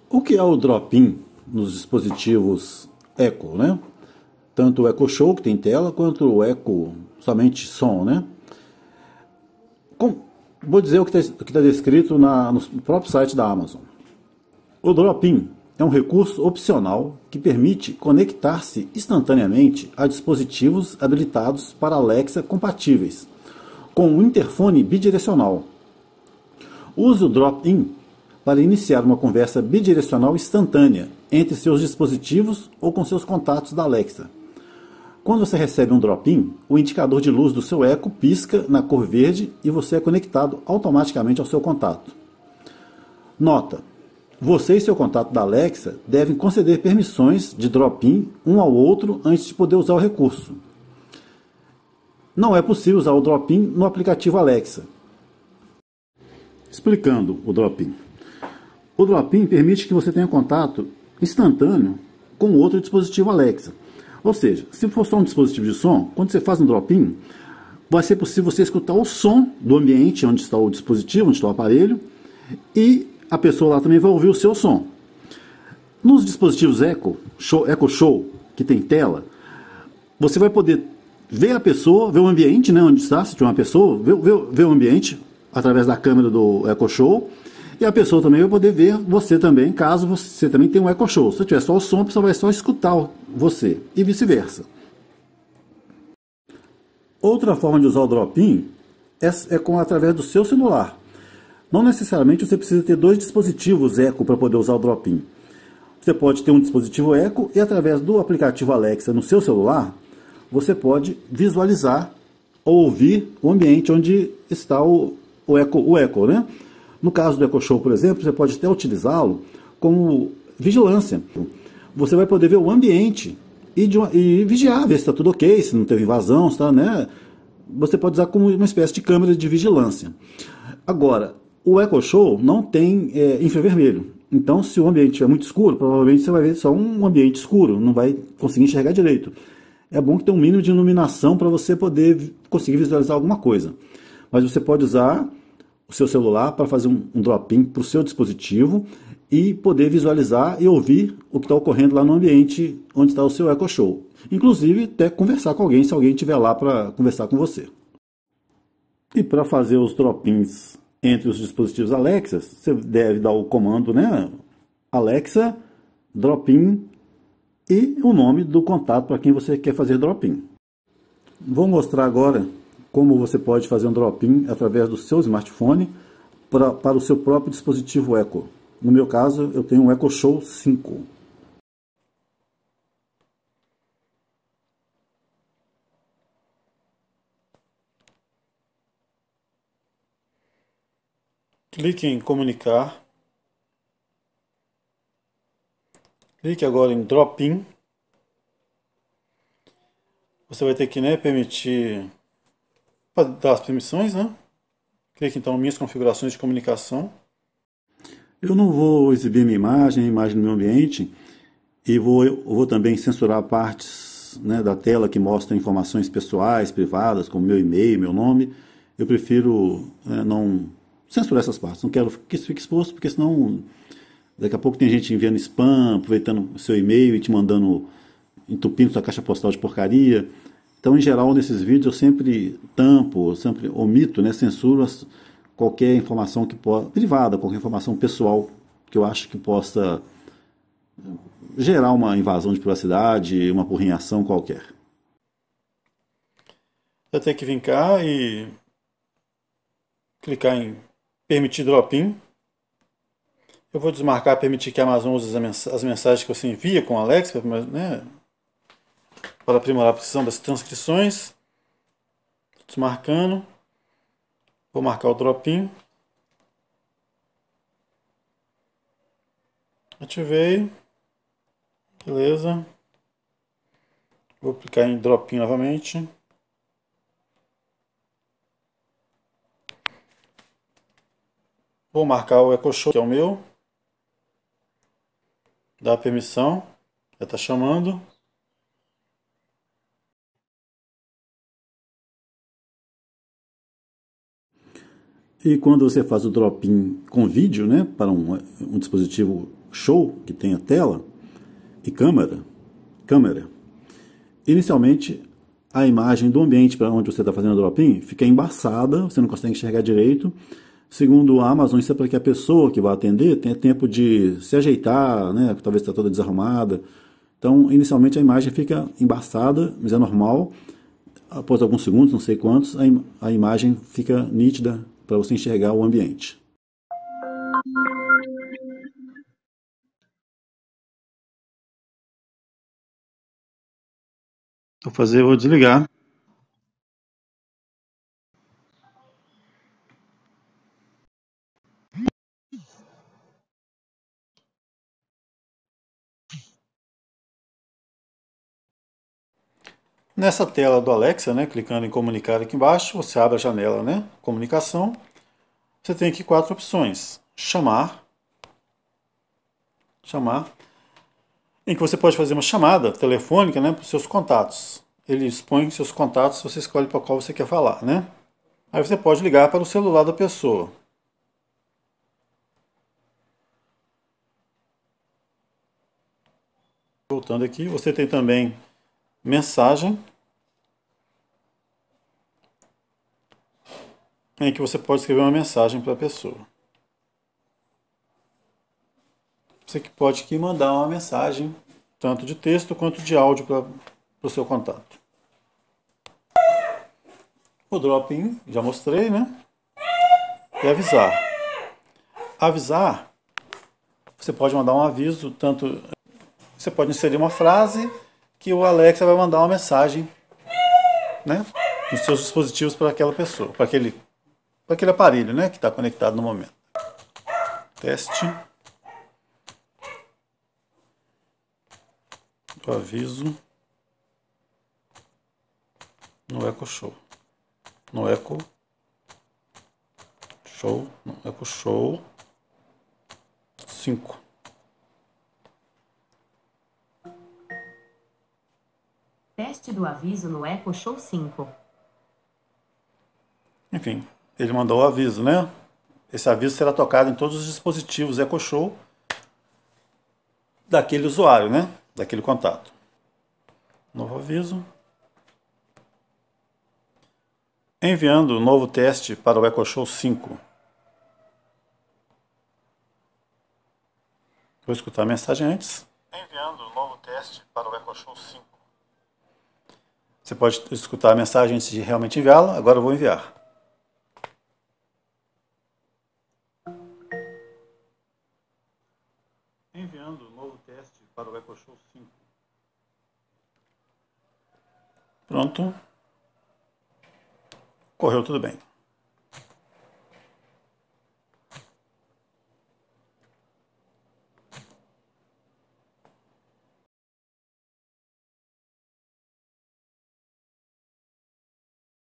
O que é o drop-in nos dispositivos Echo, né? Tanto o Echo Show, que tem tela, quanto o Echo somente som, né? Vou dizer o que está descrito no próprio site da Amazon. O drop-in é um recurso opcional que permite conectar-se instantaneamente a dispositivos habilitados para Alexa compatíveis, com um interfone bidirecional. Use o drop-in para iniciar uma conversa bidirecional instantânea entre seus dispositivos ou com seus contatos da Alexa. Quando você recebe um drop-in, o indicador de luz do seu Echo pisca na cor verde e você é conectado automaticamente ao seu contato. Nota: você e seu contato da Alexa devem conceder permissões de drop-in um ao outro antes de poder usar o recurso. Não é possível usar o drop-in no aplicativo Alexa. Explicando o drop-in. O drop-in permite que você tenha contato instantâneo com outro dispositivo Alexa. Ou seja, se for só um dispositivo de som, quando você faz um drop-in, vai ser possível você escutar o som do ambiente onde está o dispositivo, onde está o aparelho, e a pessoa lá também vai ouvir o seu som. Nos dispositivos Echo Show, que tem tela, você vai poder ver a pessoa, ver o ambiente, né, onde está, se tiver uma pessoa, ver o ambiente através da câmera do Echo Show, e a pessoa também vai poder ver você também, caso você também tenha um Echo Show. Se tiver só o som, a pessoa vai só escutar você, e vice-versa. Outra forma de usar o drop-in é através do seu celular. Não necessariamente você precisa ter dois dispositivos Echo para poder usar o drop-in. Você pode ter um dispositivo Echo e através do aplicativo Alexa no seu celular, você pode visualizar ou ouvir o ambiente onde está o Echo, né? No caso do Echo Show, por exemplo, você pode até utilizá-lo como vigilância. Você vai poder ver o ambiente e vigiar, ver se está tudo ok, se não teve invasão, se tá, né? Você pode usar como uma espécie de câmera de vigilância. Agora, o Echo Show não tem infravermelho. Então, se o ambiente estiver muito escuro, provavelmente você vai ver só um ambiente escuro, não vai conseguir enxergar direito. É bom que tenha um mínimo de iluminação para você poder conseguir visualizar alguma coisa. Mas você pode usar o seu celular para fazer um drop-in para o seu dispositivo e poder visualizar e ouvir o que está ocorrendo lá no ambiente onde está o seu Echo Show. Inclusive, até conversar com alguém, se alguém estiver lá para conversar com você. E para fazer os drop-ins entre os dispositivos Alexa, você deve dar o comando, né? Alexa, drop-in e o nome do contato para quem você quer fazer drop-in. Vou mostrar agora como você pode fazer um drop-in através do seu smartphone para o seu próprio dispositivo Echo. No meu caso, eu tenho um Echo Show 5. Clique em comunicar. Clique agora em drop-in. Você vai ter que, né, permitir, dar as permissões, né? Clique então em minhas configurações de comunicação. Eu não vou exibir minha imagem, a imagem do meu ambiente, e vou também censurar partes, né, da tela que mostram informações pessoais, privadas, como meu e-mail, meu nome. Eu prefiro não censurar essas partes, não quero que isso fique exposto, porque senão daqui a pouco tem gente enviando spam, aproveitando o seu e-mail e te mandando, entupindo sua caixa postal de porcaria. Então, em geral, nesses vídeos eu sempre tampo, sempre omito, né, censuro qualquer informação privada, qualquer informação pessoal que eu acho que possa gerar uma invasão de privacidade, uma porrinhação qualquer. Eu tenho que vir cá e clicar em permitir drop-in. Eu vou desmarcar permitir que a Amazon use as mensagens que você envia com a Alexa, né, para aprimorar a precisão das transcrições. Desmarcando. Vou marcar o drop-in. Ativei. Beleza. Vou clicar em drop-in novamente. Vou marcar o Echo Show, que é o meu. Dá a permissão. Já está chamando. E quando você faz o drop-in com vídeo, né, para um dispositivo Show, que tem a tela, e câmera, inicialmente a imagem do ambiente para onde você está fazendo o drop-in fica embaçada, você não consegue enxergar direito. Segundo a Amazon, isso é para que a pessoa que vai atender tenha tempo de se ajeitar, né? Talvez está toda desarrumada. Então, inicialmente a imagem fica embaçada, mas é normal. Após alguns segundos, não sei quantos, a imagem fica nítida para você enxergar o ambiente. Vou desligar. Nessa tela do Alexa, né, clicando em comunicar aqui embaixo, você abre a janela, né, comunicação. Você tem aqui 4 opções: chamar, em que você pode fazer uma chamada telefônica, né, para os seus contatos. Ele expõe seus contatos, você escolhe para qual você quer falar, né? Aí você pode ligar para o celular da pessoa. Voltando aqui, você tem também mensagem, em que você pode escrever uma mensagem para a pessoa. Você que pode aqui mandar uma mensagem, tanto de texto quanto de áudio para o seu contato. O drop-in, já mostrei, né? E avisar. Avisar, você pode mandar um aviso, tanto você pode inserir uma frase que o Alexa vai mandar uma mensagem, né, nos seus dispositivos para aquela pessoa, para aquele aparelho, né, que está conectado no momento. Teste. O aviso no Echo Show. No Echo Show 5. Teste do aviso no Echo Show 5. Enfim, ele mandou o aviso, né? Esse aviso será tocado em todos os dispositivos Echo Show daquele usuário, né? Daquele contato. Novo aviso. Enviando o novo teste para o Echo Show 5. Vou escutar a mensagem antes. Enviando o novo teste para o Echo Show 5. Você pode escutar a mensagem antes de realmente enviá-la. Agora eu vou enviar. Enviando o novo teste para o Echo Show 5. Pronto. Correu tudo bem.